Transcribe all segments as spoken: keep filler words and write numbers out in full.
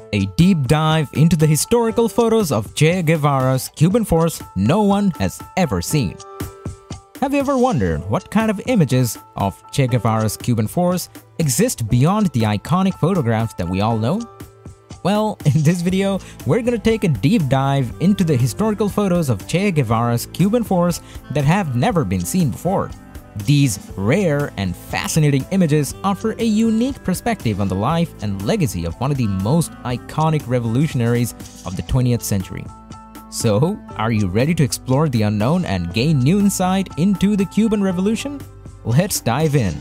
A deep dive into the historical photos of Che Guevara's Cuban force no one has ever seen. Have you ever wondered what kind of images of Che Guevara's Cuban force exist beyond the iconic photographs that we all know? Well, in this video, we're gonna take a deep dive into the historical photos of Che Guevara's Cuban force that have never been seen before. These rare and fascinating images offer a unique perspective on the life and legacy of one of the most iconic revolutionaries of the twentieth century. So, are you ready to explore the unknown and gain new insight into the Cuban Revolution? Let's dive in.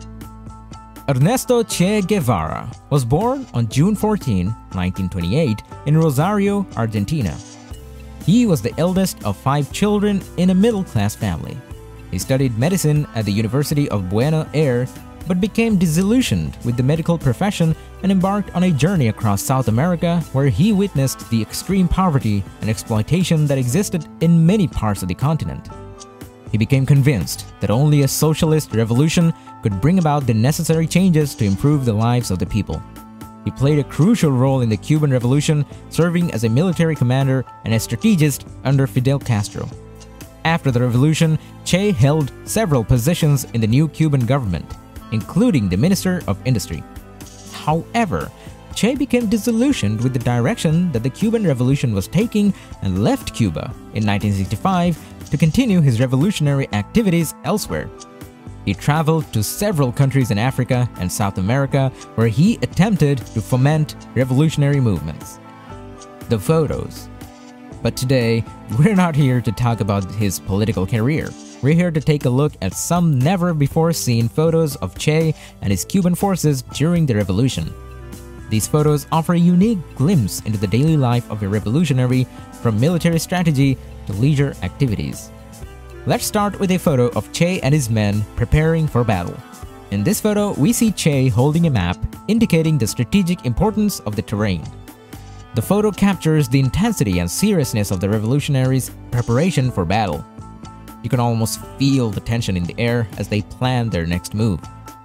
Ernesto Che Guevara was born on June fourteenth, nineteen twenty-eight in Rosario, Argentina. He was the eldest of five children in a middle-class family. He studied medicine at the University of Buenos Aires, but became disillusioned with the medical profession and embarked on a journey across South America where he witnessed the extreme poverty and exploitation that existed in many parts of the continent. He became convinced that only a socialist revolution could bring about the necessary changes to improve the lives of the people. He played a crucial role in the Cuban Revolution, serving as a military commander and a strategist under Fidel Castro. After the revolution, Che held several positions in the new Cuban government, including the Minister of Industry. However, Che became disillusioned with the direction that the Cuban Revolution was taking and left Cuba in nineteen sixty-five to continue his revolutionary activities elsewhere. He traveled to several countries in Africa and South America where he attempted to foment revolutionary movements. The photos. But today, we're not here to talk about his political career. We're here to take a look at some never-before-seen photos of Che and his Cuban forces during the revolution. These photos offer a unique glimpse into the daily life of a revolutionary, from military strategy to leisure activities. Let's start with a photo of Che and his men preparing for battle. In this photo, we see Che holding a map indicating the strategic importance of the terrain. The photo captures the intensity and seriousness of the revolutionaries' preparation for battle. You can almost feel the tension in the air as they plan their next move.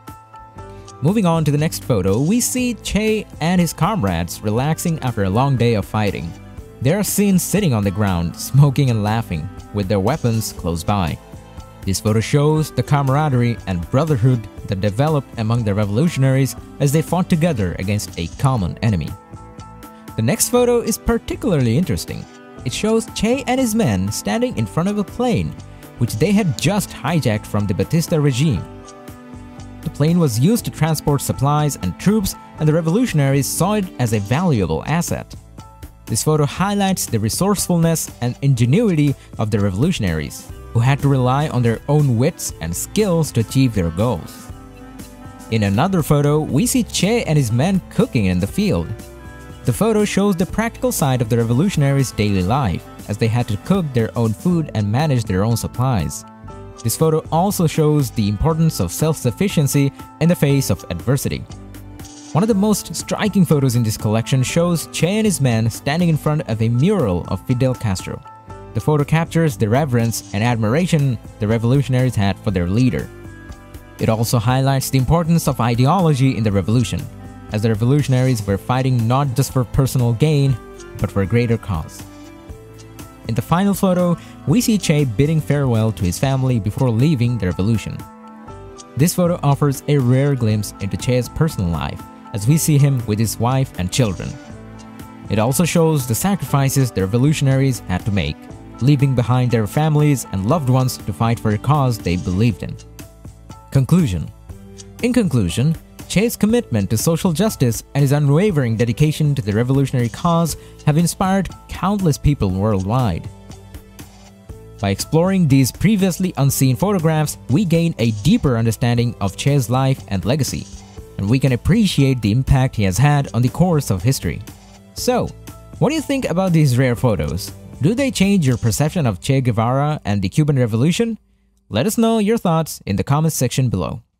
Moving on to the next photo, we see Che and his comrades relaxing after a long day of fighting. They are seen sitting on the ground, smoking and laughing, with their weapons close by. This photo shows the camaraderie and brotherhood that developed among the revolutionaries as they fought together against a common enemy. The next photo is particularly interesting. It shows Che and his men standing in front of a plane, which they had just hijacked from the Batista regime. The plane was used to transport supplies and troops, and the revolutionaries saw it as a valuable asset. This photo highlights the resourcefulness and ingenuity of the revolutionaries, who had to rely on their own wits and skills to achieve their goals. In another photo, we see Che and his men cooking in the field. The photo shows the practical side of the revolutionaries' daily life, as they had to cook their own food and manage their own supplies. This photo also shows the importance of self-sufficiency in the face of adversity. One of the most striking photos in this collection shows Che and his men standing in front of a mural of Fidel Castro. The photo captures the reverence and admiration the revolutionaries had for their leader. It also highlights the importance of ideology in the revolution, as the revolutionaries were fighting not just for personal gain, but for a greater cause. In the final photo, we see Che bidding farewell to his family before leaving the revolution. This photo offers a rare glimpse into Che's personal life, as we see him with his wife and children. It also shows the sacrifices the revolutionaries had to make, leaving behind their families and loved ones to fight for a cause they believed in. Conclusion. In conclusion, Che's commitment to social justice and his unwavering dedication to the revolutionary cause have inspired countless people worldwide. By exploring these previously unseen photographs, we gain a deeper understanding of Che's life and legacy, and we can appreciate the impact he has had on the course of history. So, what do you think about these rare photos? Do they change your perception of Che Guevara and the Cuban Revolution? Let us know your thoughts in the comments section below.